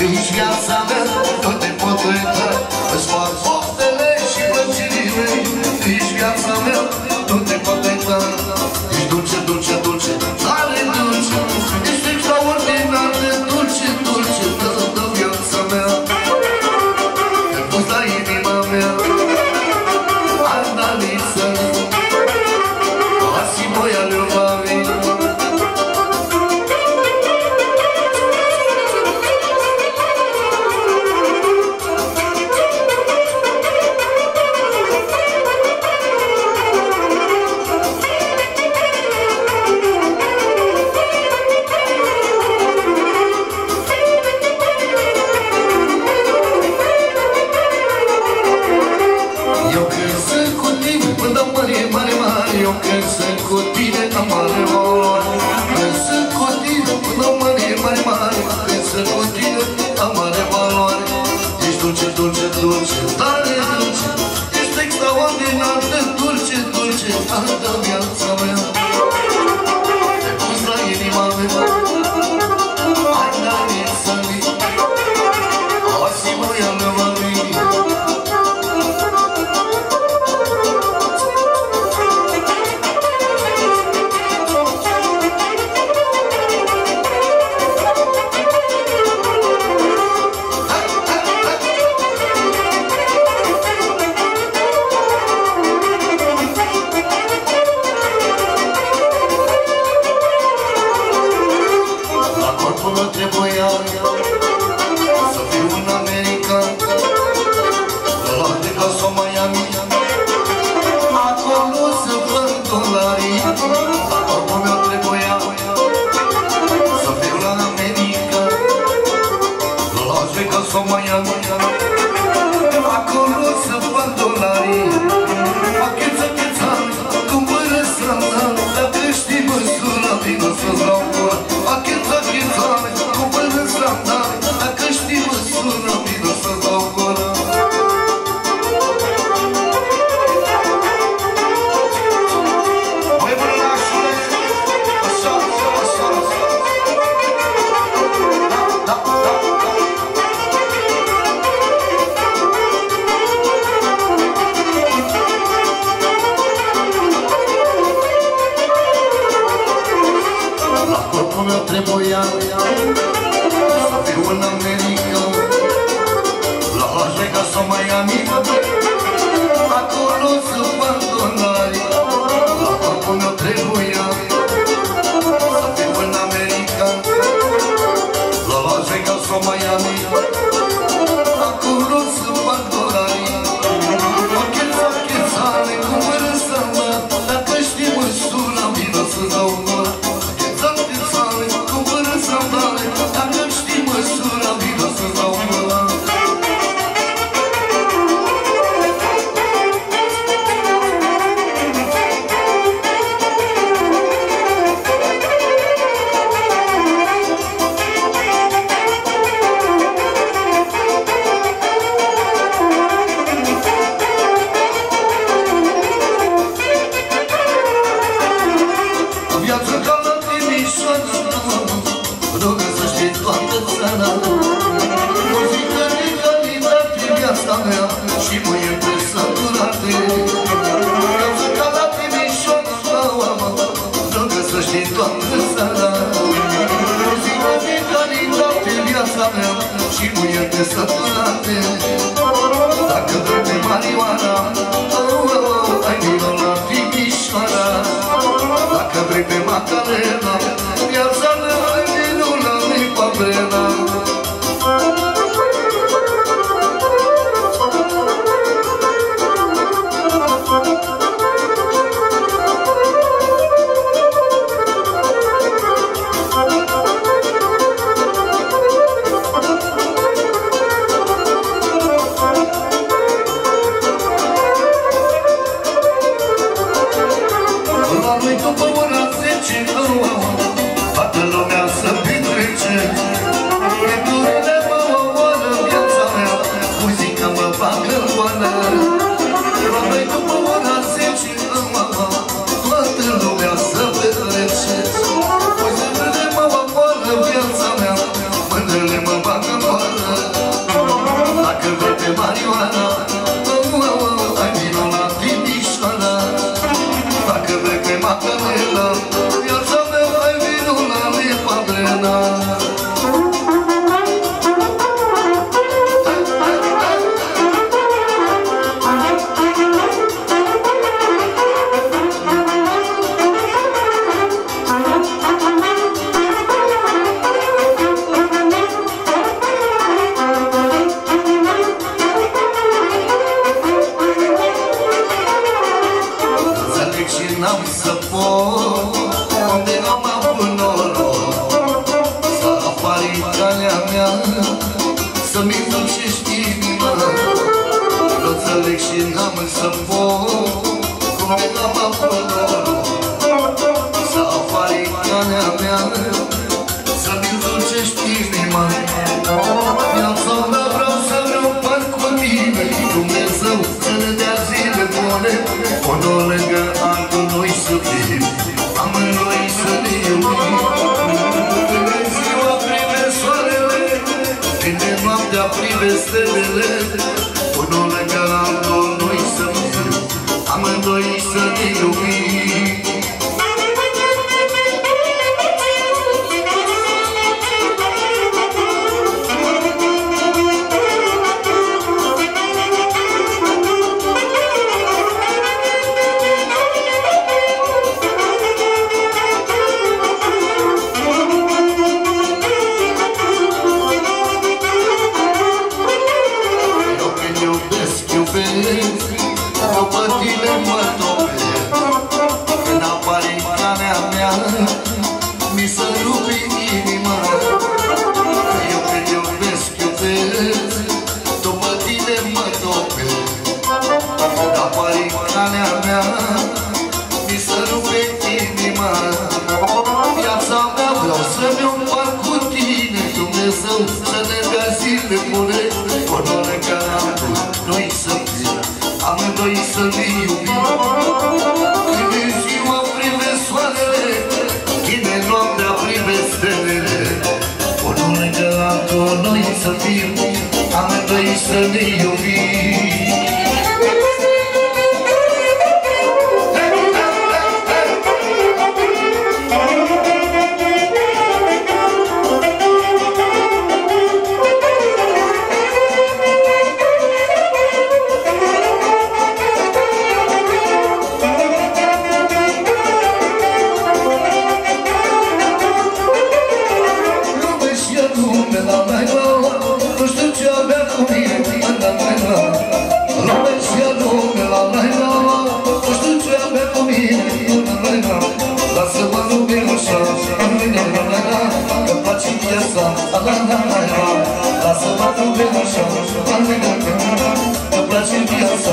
Ești viața mea, nu te pot uita, îți fac poftele și plăcerile. Ești viața mea, nu te pot uita. Ești dulce, dulce, dulce, tare dulce. Ești extraordinar de dulce, dulce, toată viața mea. Te pus la inima mea, Andalița, asi moja ljubavi. Eu când sunt cu tine am mare valoare. Când sunt cu tine până mare, mare, mare. Când sunt cu tine am mare valoare. Ești dulce, dulce, dulce, tare dulce. Ești extraordinar de dulce, dulce, toată viața mea. Te pus la inima mea, Andalița-mi, asi moja ljubavi. Să fiu în America, la Vegas sau Miami, acolo să văd dolarii. La corpul meu trebuia să fiu la America, la Vegas sau Miami, acolo să văd dolarii. Acheța, cheța, cumpără sandal, dacă știi măsura, vină să-ți dau gura. Acheța, cheța, cumpără sandal, dacă știi măsura, vină să-ți dau gura. Băi, brănașule, așa, așa, așa. Da, da, da. La corpul meu trebuia să fiu în America, la Las Vegas sau Miami, acolo să fac dolarii. La corpul meu trebuia să fiu în America, la Las Vegas sau Miami, acolo să fac dolarii. Acheța, chețale, cumpără sandal, dacă știi măsura, vină să-ți dau gura. Cumpără sandale, dacă știi măsura, vină să-ți dau gura. Viața ca la Timișoara, rugă să știi toată țara. Muzică de calitate, viața mea, și mă e presăturate. Viața ca la Timișoara, rugă să știi toată țara. Muzică de calitate, viața mea, și mă e presăturate. Dacă vrei pe Marioara, ai vino la Timișoara. Dacă vrei pe Macarena, viața mea, ai vino la Lipa Brena. La noi după ora 10, toată lumea să petrece. Pieturile mă omoară viața mea, muzica mă bagă în goană. La noi după ora 10, toată lumea să petrece. Muzica mă omoară viața mea, mândrele mă bagă în goană. mea, să-mi dulcești inima. Nu înțeleg și n-am să pot, cum de la pădorul, să afari calea mea, să-mi dulcești inima. Viața mea vreau să vreau par cu tine, Dumnezeu să ne dea zile bune, unul lângă altul noi să fim, amândoi să ne iubim. Când ziua prive soarele, când noaptea prive stelele, unul lângă altul noi să fim, amândoi să ne iubim. Mi se rupe inima. Eu te iubesc, iubesc, după tine mă topesc. Când apari în calea mea, mi se rupe inima. Viața mea vreau să-mi împart cu tine, Dumnezeu să ne dea zile bune, unul lângă altul noi să fim, amândoi să ne iubim. Când e ziua prive soarele, când e noaptea prive stelele, unul lângă altul noi să fim, amândoi să ne iubim. Lasă-mă tu de așa, că place viața,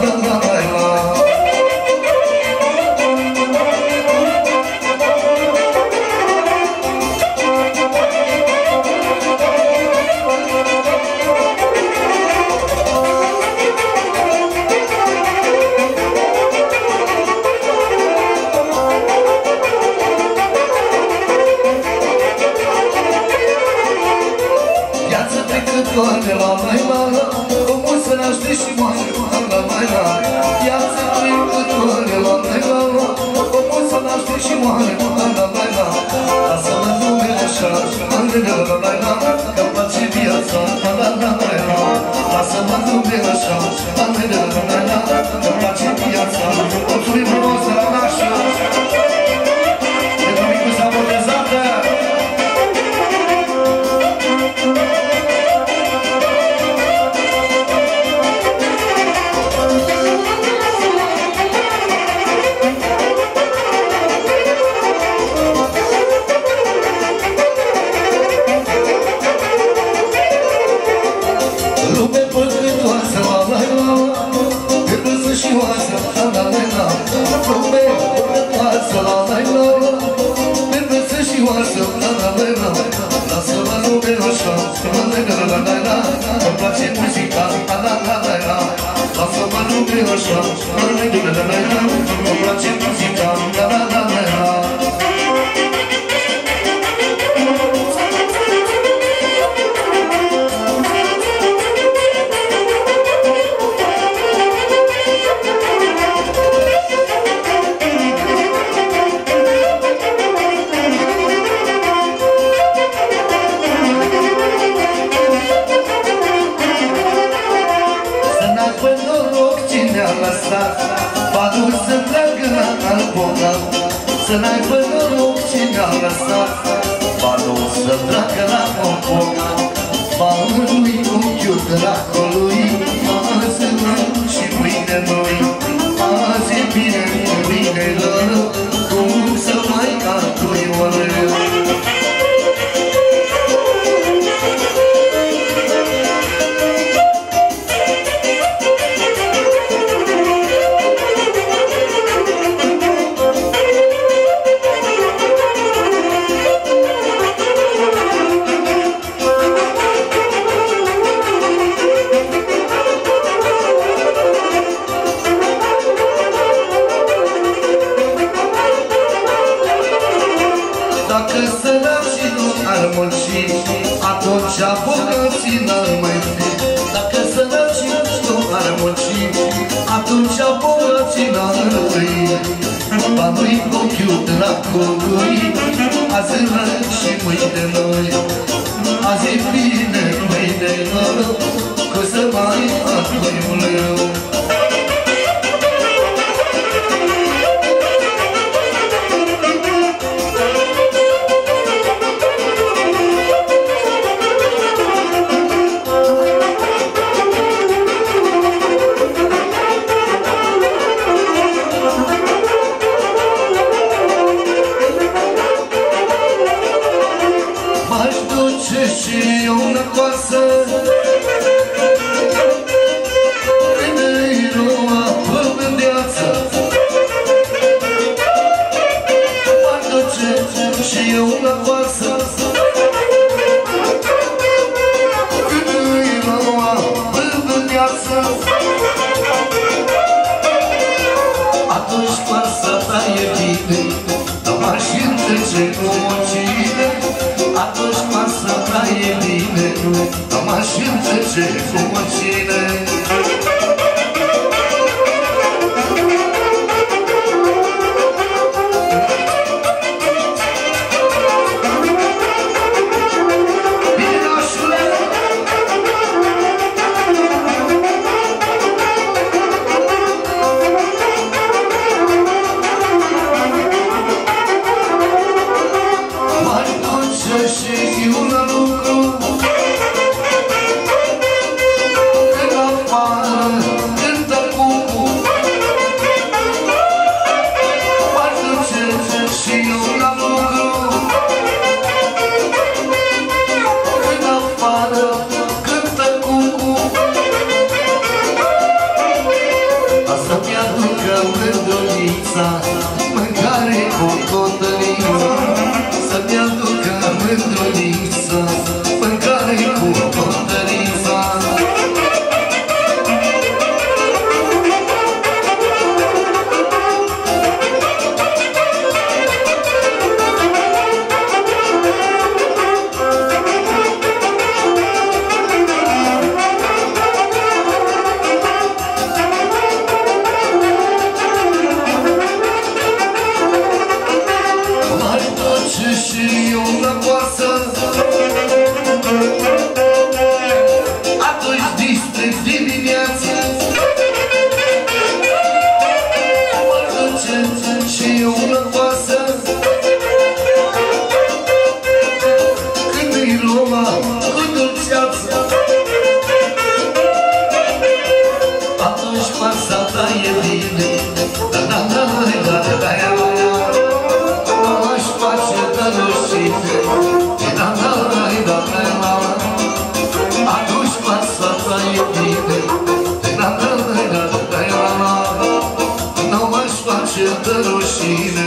de la mai omul se naște și moare la mai viața trecătoare la mai omul se naște și moare la mai lasă-mă numele așa, la mai că-mi place viața, la mai lasă-mă numele așa, la mai că-mi place viața. Mulțumim frumos de la nașă pentru micuța botezată. Lasă-mă numele așa, îmi place muzica, lasă-mă numele așa, îmi place muzica, să n-aibă noroc cine-a lăsat, ba nu să treacă la pompoca, ba nu-i unchiul dracului, azi nu și mâine noi, azi e bine, mâine rău, cum să mai altui o rău. Atunci bogății n-ar mai fi, dacă săracii nu ar munci, atunci bogății n-ar fi. Banul-i ochiul dracului, azi rău și mâine noi. Azi e bine, mâine noroc, că să mai fac voiul meu. Nu m-aș face de rușine